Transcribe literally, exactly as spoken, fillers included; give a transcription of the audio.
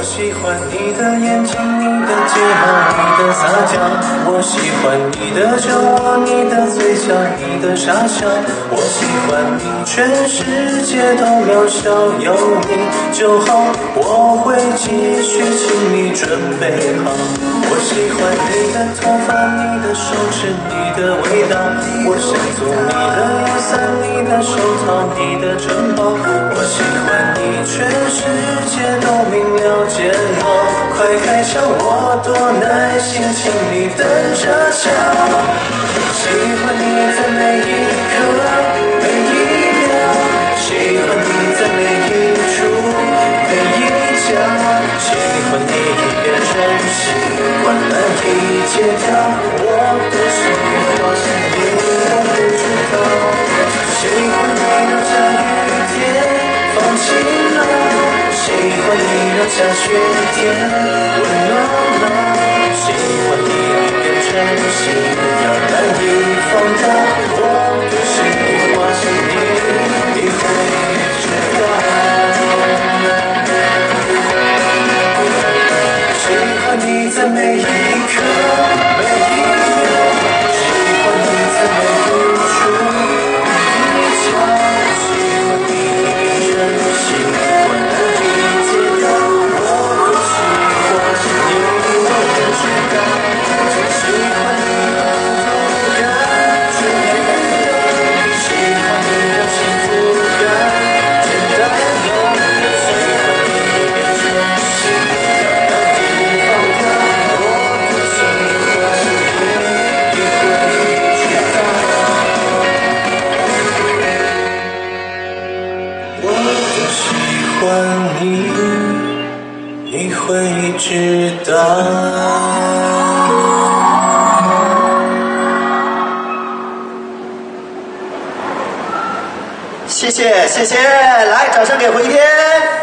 喜欢你的眼睛，你的睫毛，你的撒娇。我喜欢你的酒窝，你的嘴角，你的傻笑。我喜欢你，全世界都渺小，有你就好。我会继续，请你准备好。我喜欢你的头发，你的手指，你的味道。我想做你的雨伞，你的手套，你的城堡。我喜欢你，全世界都明了煎熬。快开枪，我多耐心，请你等着瞧。喜欢你在每一刻每一秒，喜欢你在每一处每一角，喜欢你一变成习惯难以戒掉。我的心好像你我不知道，喜欢你让下雨天放晴了，喜欢你让下雪天温暖了，喜欢你变成信仰难以放大。我的心话是你，你会知道。喜欢你在每一刻每一秒，喜欢你在每一处每一角，喜欢你变成习惯难以戒掉。我的喜欢是你，我也知道。喜欢你让痛感全没有，喜欢你让幸福感简单了，喜欢你变成习惯难以放下。我的喜欢是你，你会知道。我的喜欢你，你会知道。 谢谢谢谢，来，掌声给回天。